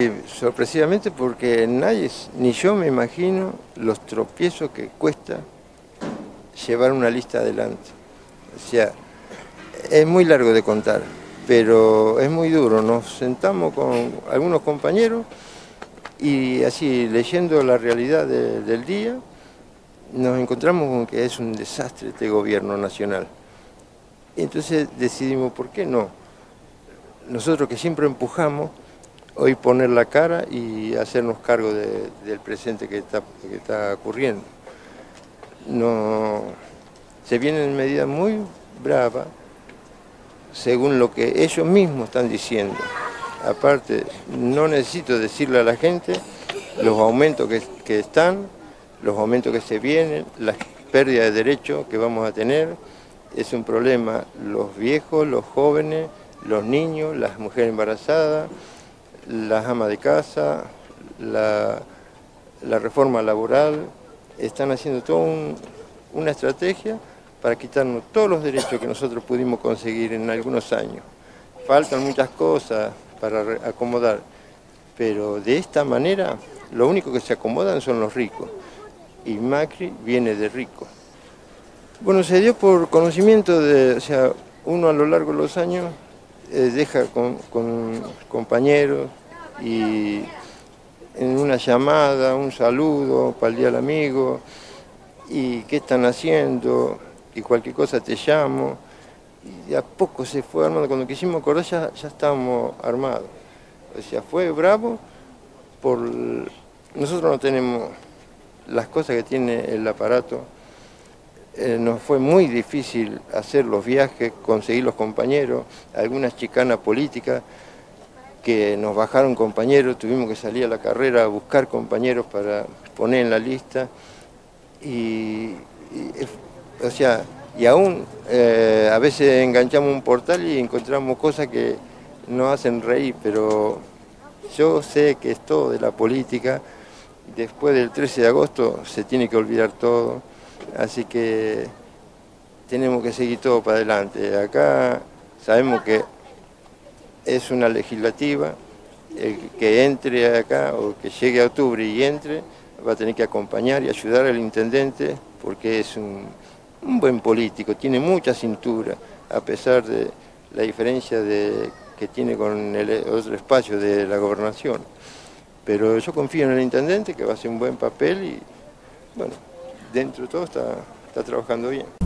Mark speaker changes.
Speaker 1: Sorpresivamente porque nadie, ni yo me imagino los tropiezos que cuesta llevar una lista adelante. O sea, es muy largo de contar, pero es muy duro. Nos sentamos con algunos compañeros y así, leyendo la realidad del día, nos encontramos con que es un desastre este gobierno nacional. Entonces decidimos, ¿por qué no? Nosotros que siempre empujamos, hoy poner la cara y hacernos cargo del presente que está ocurriendo. No, se vienen medidas muy bravas, según lo que ellos mismos están diciendo. Aparte, no necesito decirle a la gente los aumentos que están, los aumentos que se vienen, las pérdidas de derechos que vamos a tener. Es un problema los viejos, los jóvenes, los niños, las mujeres embarazadas, las amas de casa, la reforma laboral. Están haciendo toda una estrategia para quitarnos todos los derechos que nosotros pudimos conseguir en algunos años. Faltan muchas cosas para acomodar, pero de esta manera lo único que se acomodan son los ricos, y Macri viene de rico. Bueno, se dio por conocimiento o sea, uno a lo largo de los años deja con compañeros y en una llamada, un saludo para el día del amigo, y qué están haciendo, y cualquier cosa te llamo, y de a poco se fue armando. Cuando quisimos acordar ya estábamos armados. O sea, fue bravo nosotros no tenemos las cosas que tiene el aparato. Nos fue muy difícil hacer los viajes, conseguir los compañeros, algunas chicanas políticas que nos bajaron compañeros, tuvimos que salir a la carrera a buscar compañeros para poner en la lista. O sea, y aún a veces enganchamos un portal y encontramos cosas que nos hacen reír, pero yo sé que es todo de la política. Después del 13 de agosto se tiene que olvidar todo, así que tenemos que seguir todo para adelante. Acá sabemos que es una legislativa, el que entre acá o que llegue a octubre y entre, va a tener que acompañar y ayudar al intendente, porque es un buen político, tiene mucha cintura, a pesar de la diferencia que tiene con el otro espacio de la gobernación. Pero yo confío en el intendente, que va a hacer un buen papel y, bueno, dentro de todo está trabajando bien.